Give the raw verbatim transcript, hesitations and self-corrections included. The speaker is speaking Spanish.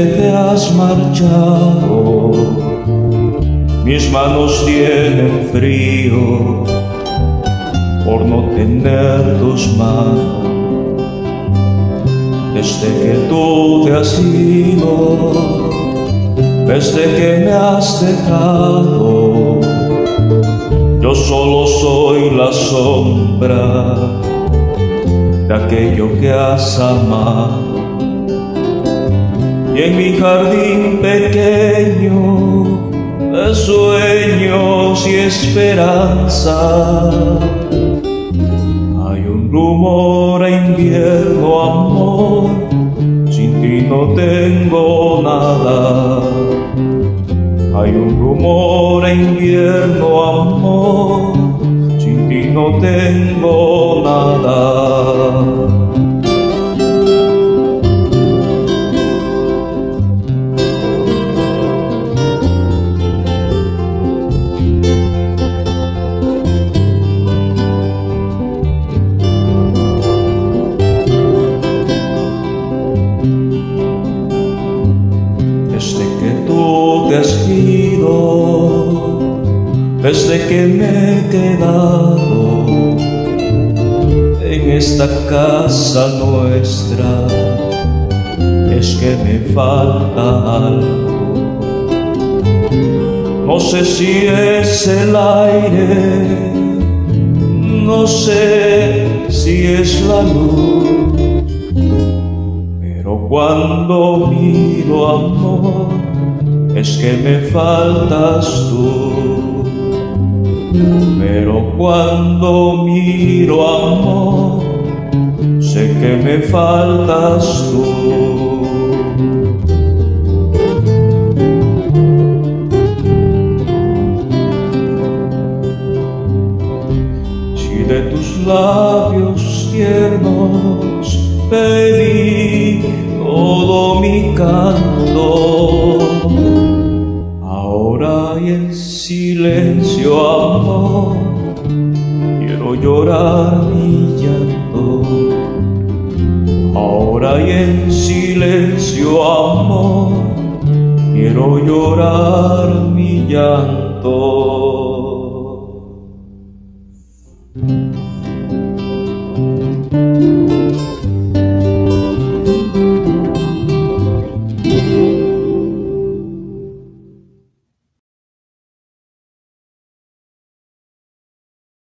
te has marchado, mis manos tienen frío por no tener tus manos. Desde que tú te has ido, desde que me has dejado, yo solo soy la sombra de aquello que has amado. Y en mi jardín pequeño de sueños y esperanza hay un rumor a invierno, amor, sin ti no tengo nada. Hay un rumor a invierno, amor, sin ti no tengo nada. Desde que tú te has ido, desde que me he quedado en esta casa nuestra, es que me falta algo. No sé si es el aire, no sé si es la luz, pero cuando miro, amor, es que me faltas tú. Pero cuando miro, amor, sé que me faltas tú. Si de tus labios tiernos pedí todo mi canto, ahora y en silencio, amor, quiero llorar mi llanto. Ahora y en silencio, amor, quiero llorar mi llanto.